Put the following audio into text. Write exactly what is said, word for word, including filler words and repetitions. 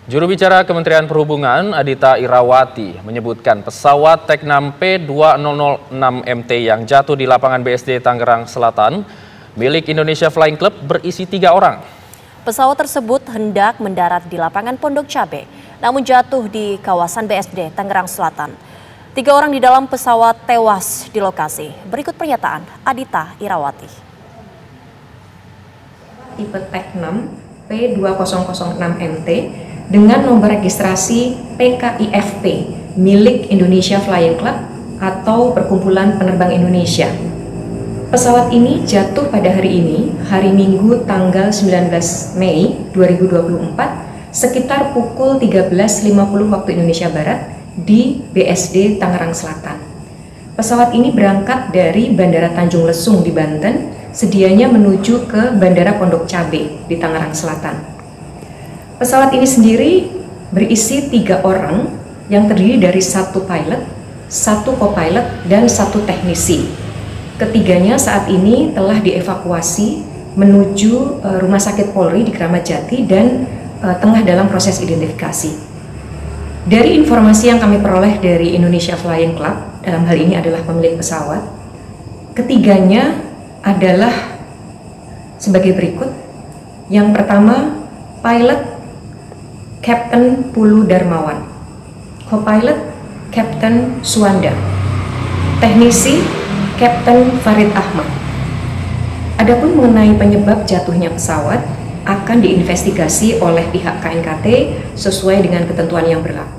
Juru bicara Kementerian Perhubungan Adhita Irawati menyebutkan pesawat Teknam P dua nol nol enam M T yang jatuh di lapangan B S D Tangerang Selatan milik Indonesia Flying Club berisi tiga orang. Pesawat tersebut hendak mendarat di lapangan Pondok Cabe, namun jatuh di kawasan B S D Tangerang Selatan. Tiga orang di dalam pesawat tewas di lokasi. Berikut pernyataan Adhita Irawati. Tipe Teknam P dua nol nol enam M T dengan nomor registrasi P K I F P milik Indonesia Flying Club atau Perkumpulan Penerbang Indonesia. Pesawat ini jatuh pada hari ini, hari Minggu tanggal sembilan belas Mei dua ribu dua puluh empat sekitar pukul tiga belas lima puluh waktu Indonesia Barat di B S D Tangerang Selatan. Pesawat ini berangkat dari Bandara Tanjung Lesung di Banten, sedianya menuju ke Bandara Pondok Cabe di Tangerang Selatan. Pesawat ini sendiri berisi tiga orang yang terdiri dari satu pilot, satu co-pilot, dan satu teknisi. Ketiganya saat ini telah dievakuasi menuju uh, Rumah Sakit Polri di Kramat Jati dan uh, tengah dalam proses identifikasi. Dari informasi yang kami peroleh dari Indonesia Flying Club, dalam hal ini adalah pemilik pesawat, ketiganya adalah sebagai berikut. Yang pertama, pilot Kapten Pulu Darmawan, co-pilot Kapten Suwanda, teknisi Kapten Farid Ahmad. Adapun mengenai penyebab jatuhnya pesawat akan diinvestigasi oleh pihak K N K T sesuai dengan ketentuan yang berlaku.